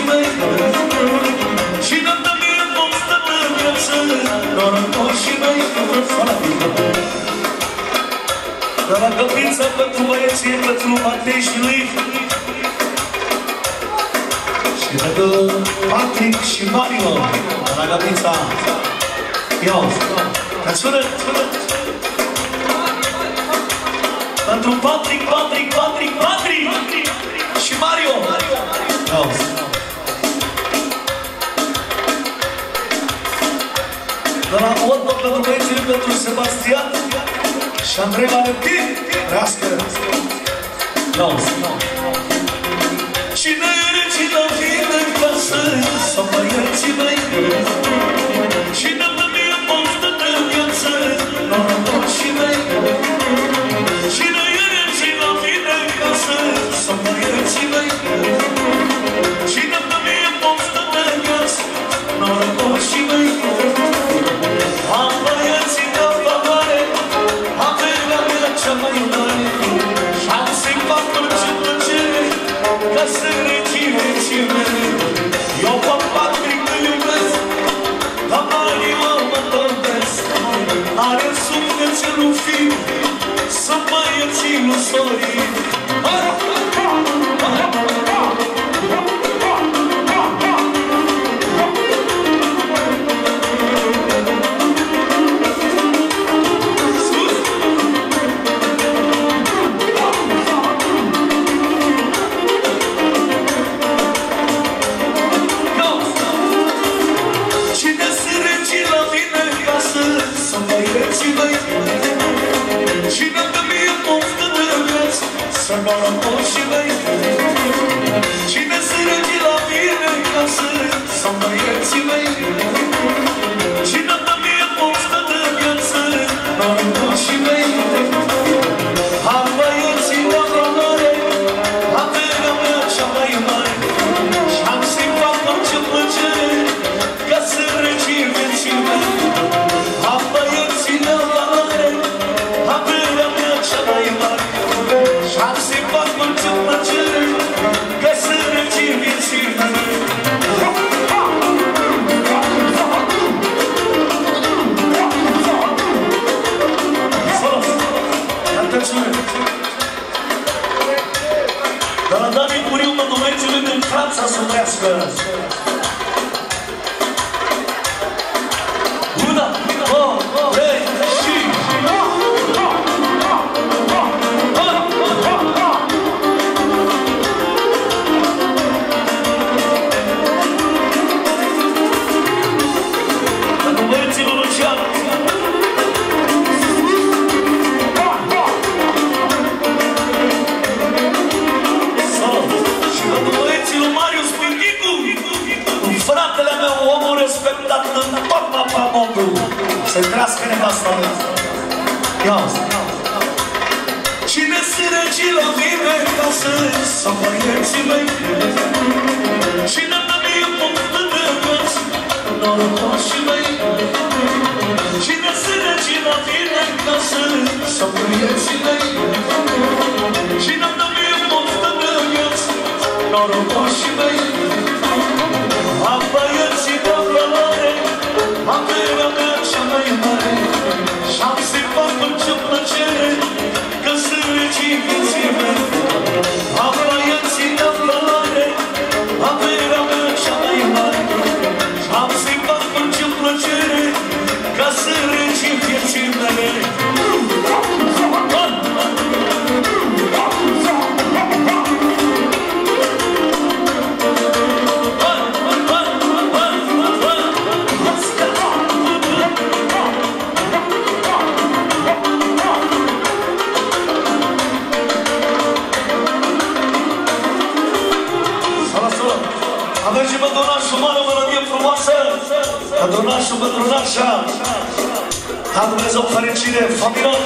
mei și dă-mi mie pomstă de viață, norocoșii mei. Dar la căpința pentru băieții, pentru Matei și lui și pentru Patrick și Mario, la căpința. Ia-o, că sună. Pentru Patrick și Mario. Ia-o. Dar la urmă pentru băieții, pentru Sebastian și Andrei Valentin, trească! No. Cine e regina vine în casă, sau băieții mei? Cine dă mie pomstă de viață, norocoșii mei? Cine e regina vine în casă, sau băieții mei? Cine dă mie pomstă de viață, norocoșii mei? Am băieții de valoare, averea mea cea mai mare, și-am să-i fac orice plăcere, ca să regine mele. Eu pe Patrick îl iubesc, la Mario mă tărbesc. Are suflet ce nu fiu, sunt băieții lui Sorin. Cine dă mie poftă de viață, să norocoșii mei? Cine se rege la mine în casă, să băieții mei? Cine dă mie poftă de viață, norocoșii mei? Am băieții de valoare, averea mea cea mai mare, și-am să-i fac orice plăcere, ca să rege vieții mei. Am băieții de valoare, averea mea cea mai mare, și-am să-i fac orice plăcere, ca să rege vieții mei. Dar la Dani Curiu mă Dumnezeului din Franța să trăiască. Una, două, trei și... Pentru băieții lui Lucian. Și pentru băieții lui Marius Pinticu, fratele meu, omul respectat în tot mapamondul. Să-i trească nevasta mea. Ia-o-ți. Cine se rege la mine în casă, să băieții mei? Cine dă mie poftă de viață, norocoșii mei? Cine se rege la mine în casă, să băieții mei? Cine dă mie poftă de viață, norocoșii mei? Am băieții de valoare, averea mea cea mai mare, și-am să-i fac orice plăcere, că să rege vieții mei. Am băieții de valoare, averea mea cea mai mare, și-am să-i fac orice plăcere, ca să rege vieții mele. Avem și bădonașul mare, o melodie frumoasă. Bădonașul, bădonașa. Ca Dumnezeu fericire, familie.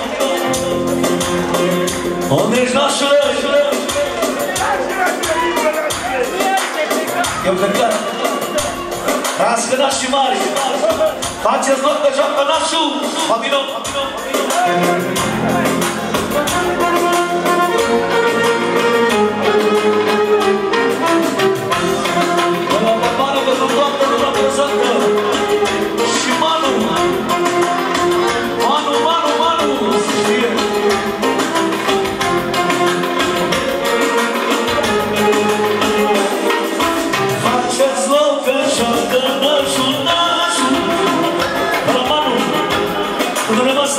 Unde ești, nașule? Eu plecat. Rască nașii mari. Faceți loc că joacă nașul, familie.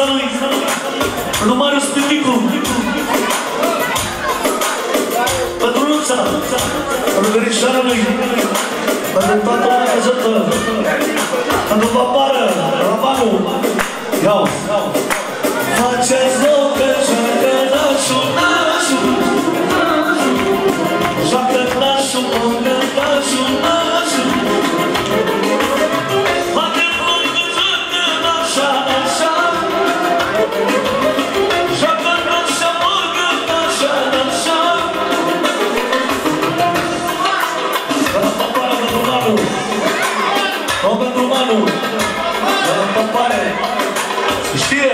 casa lui, lui Marius Piticu, pentru Nuța, pentru verișoara lui, pentru toată lumea ajută, pentru papară, Rabanu, iau, faceți loc că joacă nașul, nașul, joacă nașul, mănă nașul, nașul, faceți loc că joacă nașa, nașa, joacă nașa, mănă nașa, nașa. Pentru papară, pentru Manu, o pentru Manu, pentru papare, știe?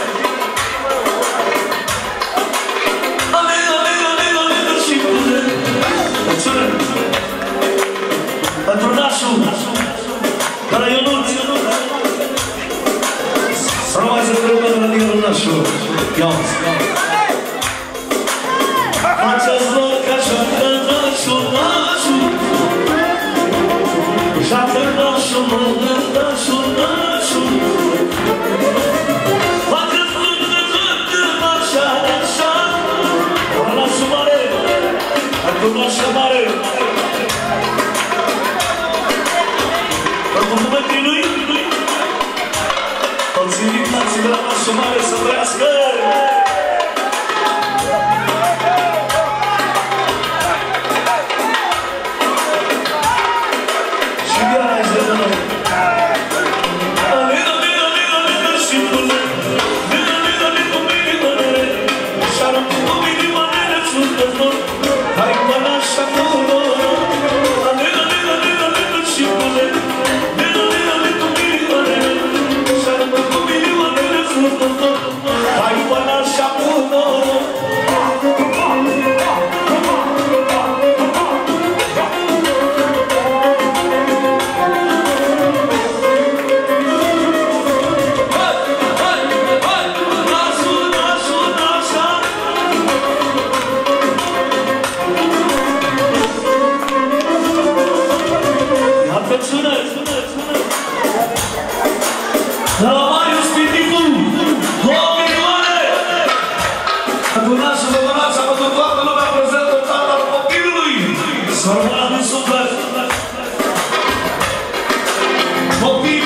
Pentru nașul, de la Ionuț, să nu mai se trebuie de la Ionuț nașul. Ia-ți! Faceți loc ca joacă nașul, nașul, joacă nașul, mănă nașul, nașul, faceți loc ca joacă nașa, nașa, la nașul mare, pentru nașul mare. Pentru numele lui, toți invitații de la nașul mare să trăiască! Și iar aici de noi! Copii